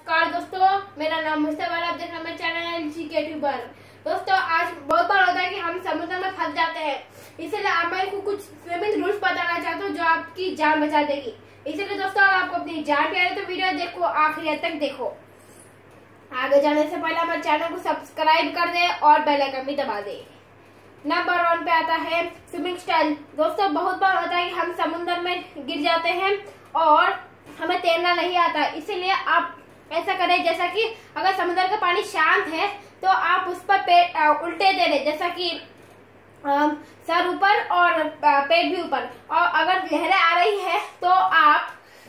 नमस्कार दोस्तों, मेरा नाम मुस्तफा है। आप देख रहे हैं मेरा चैनल जीके ट्यूबर। दोस्तों, आज बहुत बार होता है कि हम समुद्र में फंस जाते हैं, इसलिए आप मेरे को कुछ स्विमिंग रूल्स बताना चाहता हूँ जो आपकी जान बचा देगी। इसलिए दोस्तों, अगर आपको अपनी जान प्यारी है तो वीडियो देखो, आखिर तक देखो। आगे जाने से पहले हमारे चैनल को सब्सक्राइब कर दे और बेल आइकन भी दबा दे। नंबर 1 पे आता है स्विमिंग स्टाइल। दोस्तों, बहुत बार होता है कि हम समुद्र में गिर जाते हैं और हमें तैरना नहीं आता, इसीलिए आप ऐसा करें जैसा कि अगर समुद्र का पानी शांत है तो आप उस पर उल्टे तैरें, जैसा कि सर ऊपर और पेट भी ऊपर। और अगर लहरें आ रही है तो आप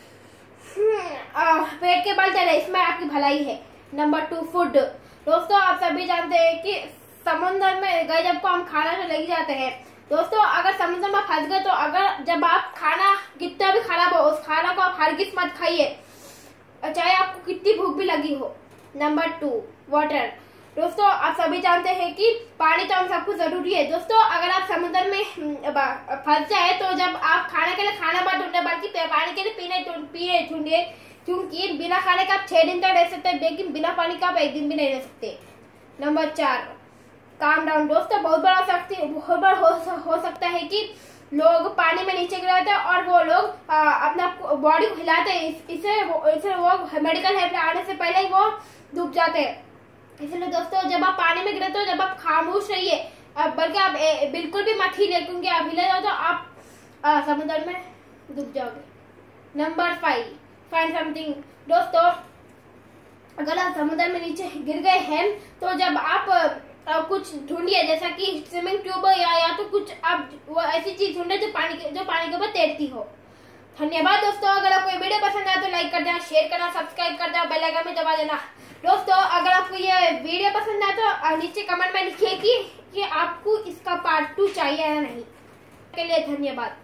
पेट के बल तैरें, इसमें आपकी भलाई है। Number 2 food. दोस्तों, आप सभी जानते हैं कि समुद्र में गए जब को हम खाना तो लग जाते हैं। दोस्तों, अगर समुद्र में फंस गए तो अगर जब आप खाना कितना भी खराब हो, उस खाना को आप हरगिज़ मत खाइए, चाहे आपको कितनी भूख भी लगी हो। Number 2 water. दोस्तों, आप सभी जानते हैं कि पानी तो हम सबको जरूरी है। दोस्तों, अगर आप समुद्र में फंस जाए तो जब आप खाने के लिए खाना मत ढूंढे, बल्कि पानी के लिए पीने ढूंढिए, क्योंकि बिना खाने का आप 6 दिन तक रह सकते हैं, लेकिन बिना पानी का आप 1 दिन भी नहीं रह सकते। Number 4 calm down. दोस्तों, बहुत बार हो सकता है कि लोग पानी में नीचे गिर जाते हैं और वो लोग अपना बॉडी को हिलाते हैं, इसे वो मेडिकल हेल्प आने से पहले ही वो डूब जाते हैं। इसलिए दोस्तों, जब आप पानी में गिरे तो जब आप खामोश रहिए, बल्कि आप बिल्कुल भी मत हिले, क्योंकि आप हिले जाओ तो आप समुद्र में डूब जाओगे। Number 5 find something. दोस्तों, अगर आप समुद्र में नीचे गिर गए हैं तो जब आप कुछ ढूंढिए, जैसा कि स्विमिंग ट्यूब या तो कुछ आप वो ऐसी चीज ढूंढे जो पानी के ऊपर तैरती हो। धन्यवाद दोस्तों। अगर आपको ये वीडियो पसंद आए तो लाइक कर देना, शेयर करना, सब्सक्राइब कर देना, बेल आइकन में दबा देना। दोस्तों, अगर आपको ये वीडियो पसंद आए तो नीचे कमेंट में लिखिए कि आपको इसका पार्ट 2 चाहिए या नहीं। के लिए धन्यवाद।